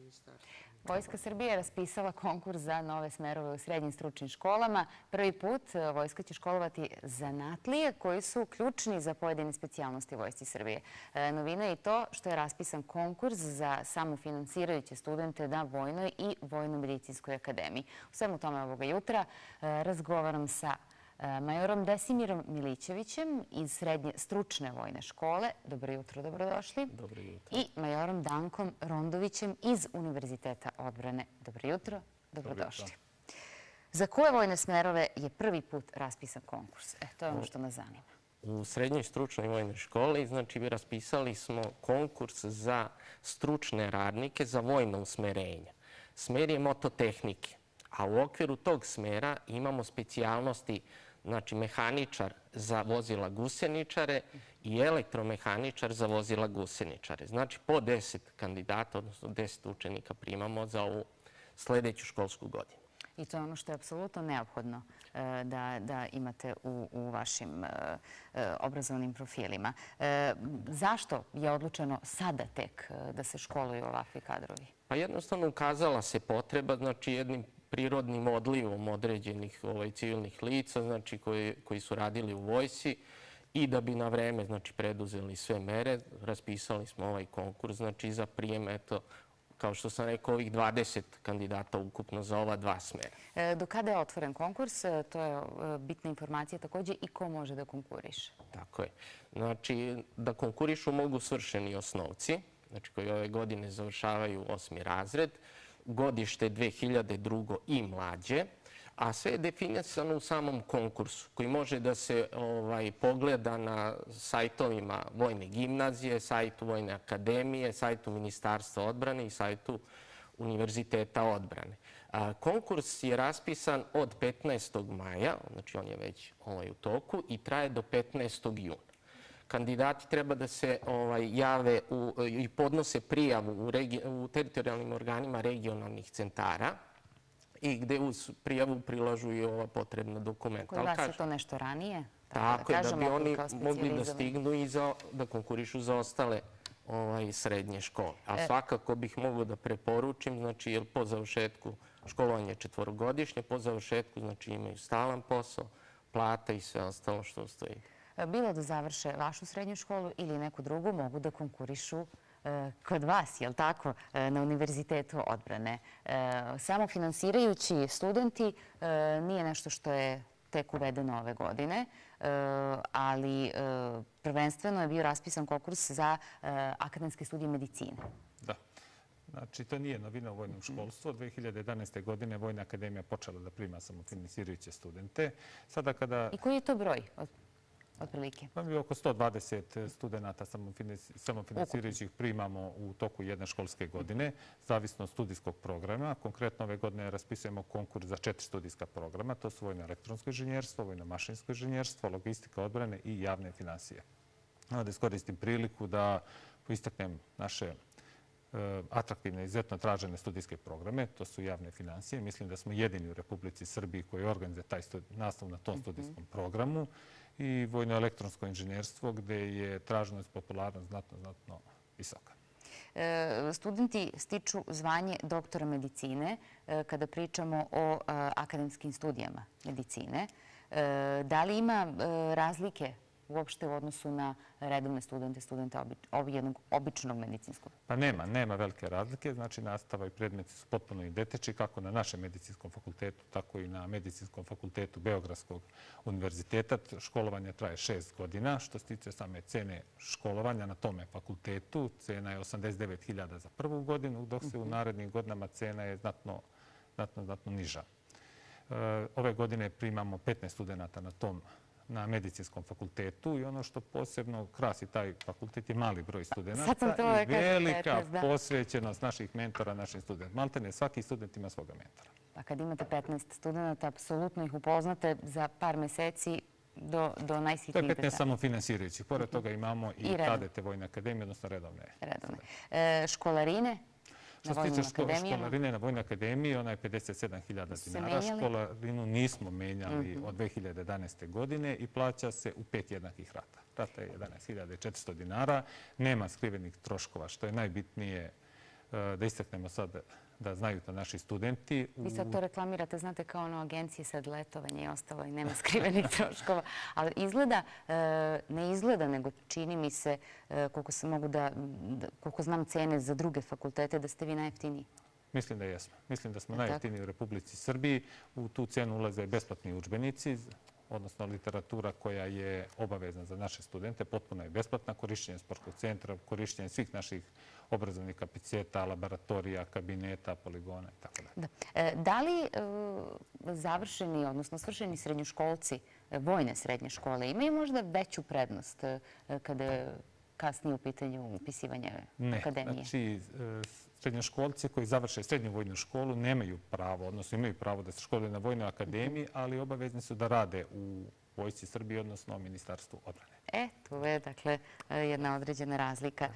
Vojska Srbije je raspisala konkurs za nove smerove u srednjim stručnim školama. Prvi put Vojska će školovati zanatlije koji su ključni za pojedine specijalnosti Vojsci Srbije. Novina je i to što je raspisan konkurs za samofinansirajuće studente na Vojnoj i Vojno-medicinskoj akademiji. U svemu tome ovoga jutra razgovaram sa majorom Desimirom Milićevićem iz Srednje stručne vojne škole. Dobro jutro, dobrodošli. Dobro jutro. I majorom Dankom Rondovićem iz Univerziteta odbrane. Dobro jutro, dobrodošli. Za koje vojne smerove je prvi put raspisan konkurs? To je ono što nas zanima. U Srednjoj stručnoj vojnoj školi, znači, raspisali smo konkurs za stručne radnike za vojno usmerenje. Smer je mototehnike, a u okviru tog smera imamo specijalnosti, znači mehaničar za vozila guseničare i elektromehaničar za vozila guseničare. Znači, po 10 kandidata, odnosno 10 učenika primamo za ovu sledeću školsku godinu. I to je ono što je apsolutno neophodno da imate u vašim obrazovnim profilima. Zašto je odlučeno sada tek da se školuju ovakvi kadrovi? Pa jednostavno ukazala se potreba, znači jednim prirodnim odlivom određenih civilnih lica, znači koji su radili u vojsci i da bi na vreme, znači, preduzeli sve mere, raspisali smo ovaj konkurs, znači, za prijem, eto, kao što sam rekao, ovih 20 kandidata ukupno za ova dva smera. Do kada je otvoren konkurs? To je bitna informacija takođe i ko može da konkuriše? Tako je. Znači, da konkurišu mogu svršeni osnovci, znači koji ove godine završavaju 8. razred, godište 2002. i mlađe, a sve je definisano u samom konkursu koji može da se pogleda na sajtovima Vojne gimnazije, sajtu Vojne akademije, sajtu Ministarstva odbrane i sajtu Univerziteta odbrane. Konkurs je raspisan od 15. maja, znači on je već u toku i traje do 15. juna. Kandidati treba da se jave i podnose prijavu u teritorijalnim organima regionalnih centara i gde uz prijavu prilažu i ova potrebna dokumenta. Kod vas je to nešto ranije? Tako je, da bi oni mogli da stignu i da konkurišu za ostale srednje škole. A svakako bih mogao da preporučim, znači, jer po završetku školovanja četvorogodišnje, po završetku, znači, imaju stalan posao, plata i sve ostalo što stoji. Bilo da završe vašu srednju školu ili neku drugu, mogu da konkurišu kod vas, je li tako, na Univerzitetu odbrane. Samofinansirajući studenti nije nešto što je tek uvedeno ove godine, ali prvenstveno je bio raspisan konkurs za akademske studije medicine. Da. Znači, to nije novina u vojnom školstvu. Od 2011. godine Vojna akademija počela da prima samofinansirajuće studente. I koji je to broj? Otprilike? Oko 120 studenta samofinansirajućih primamo u toku jedne školske godine, zavisno od studijskog programa. Konkretno ove godine raspisujemo konkurs za 4 studijska programa. To su vojno elektronsko inženjerstvo, vojno mašinsko inženjerstvo, logistika odbrane i javne finansije. Da iskoristim priliku da istaknem naše atraktivne, izuzetno tražene studijske programe. To su javne finansije. Mislim da smo jedini u Republici Srbiji koji organizuje taj nastav na tom studijskom programu. I vojno-elektronsko inženjerstvo, gde je traženost popularnost znatno visoka. Studenti stiču zvanje doktora medicine kada pričamo o akademskim studijama medicine. Da li ima razlike uopšte u odnosu na redovne studente jednog običnog medicinskog? Pa nema velike razlike. Znači, nastava i predmeti su potpuno identični, kako na našem medicinskom fakultetu, tako i na medicinskom fakultetu Beogradskog univerziteta. Školovanje traje 6 godina. Što se tiče same cene školovanja na tome fakultetu, cena je 89.000 za prvu godinu, dok se u narednim godinama cena je znatno niža. Ove godine primamo 15 studenta na medicinskom fakultetu i ono što posebno krasi taj fakultet je mali broj studenta i velika posvećenost naših mentora našim studentima. Maltene, svaki student ima svoga mentora. Pa kad imate 15 studenta, apsolutno ih upoznate za par meseci do najsitnijih detalja. To je 15 samofinansirajućih. Pored toga imamo i kadete Vojne akademije, odnosno redovne. Školarine? Što se tiče školarine na Vojnoj akademiji, ona je 57.000 dinara. Školarinu nismo menjali od 2011. godine i plaća se u 5 jednakih rata. Rata je 11.400 dinara, nema skrivenih troškova, što je najbitnije da istaknemo sad da znaju to naši studenti. Vi sad to reklamirate, znate, kao ono agencije sad letovanje i ostalo i nema skrivenih troškova. Ali izgleda, ne izgleda, nego čini mi se, koliko znam cene za druge fakultete, da ste vi najjeftiniji. Mislim da jesmo. Mislim da smo najjeftiniji u Republici Srbiji. U tu cenu ulaze besplatni udžbenici, odnosno literatura koja je obavezna za naše studente, potpuno je besplatna, korišćenje sportskog centra, korišćenje svih naših obrazovnih kapaciteta, laboratorija, kabineta, poligona i tako dalje. Da li završeni, odnosno svršeni srednjoškolci vojne srednje škole imaju možda veću prednost kada je kasnije u pitanju upisivanja akademije? Ne, znači srednjoškolci koji završe srednju vojnu školu nemaju pravo, odnosno imaju pravo da se školuju na vojnoj akademiji, ali obavezni su da rade u Vojsci Srbije, odnosno Ministarstvu odbrane. Tu je, dakle, jedna određena razlika.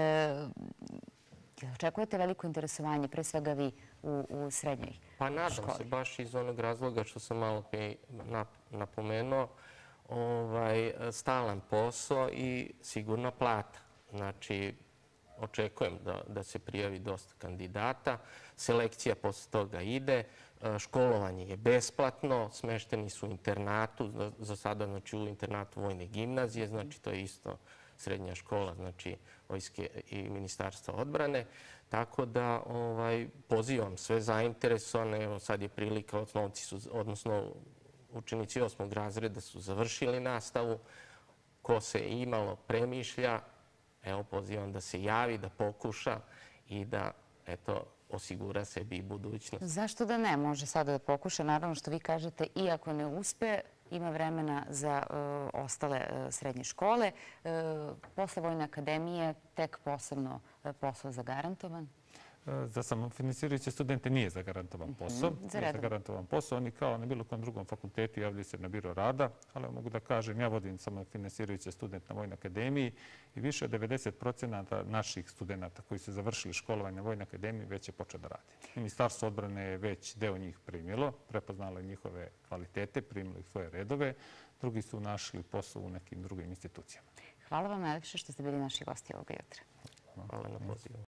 Očekujete veliko interesovanje, pre svega vi, u srednjoj školi? Pa nadam se, baš iz onog razloga što sam malo prije napomenuo, stalan posao i sigurna plata. Znači, očekujem da se prijavi dosta kandidata. Selekcija posle toga ide. Školovanje je besplatno. Smešteni su u internatu. Za sada, znači, u internatu Vojne gimnazije. Znači, to je isto srednja škola, znači, Vojske i Ministarstva odbrane. Tako da pozivam sve zainteresovane. Evo, sad je prilika, odnosno učenici 8. razreda su završili nastavu. Ko se imalo premišlja, evo, pozivam da se javi, da pokuša i da, eto, osigura sebi i budućnost. Zašto da ne? Može sada da pokuša. Naravno što vi kažete, iako ne uspe, ima vremena za ostale srednje škole. Posle Vojne akademije tek posebno posao zagarantovan? Za samofinansirajuće studente nije zagarantovan posao. Nije zagarantovan posao. Oni kao na bilo kojem drugom fakultetu javljaju se na biro rada, ali mogu da kažem, ja vodim samofinansirajuće student na Vojnoj akademiji i više od 90% naših studenta koji su završili školovanje na Vojnoj akademiji već je počeo da radi. Ministarstvo odbrane je već deo njih primilo, prepoznalo njihove kvalitete, primilo ih svoje redove. Drugi su našli posao u nekim drugim institucijama. Hvala vam najlepše što ste bili naši gosti ovoga jutra. Hvala na pozivu.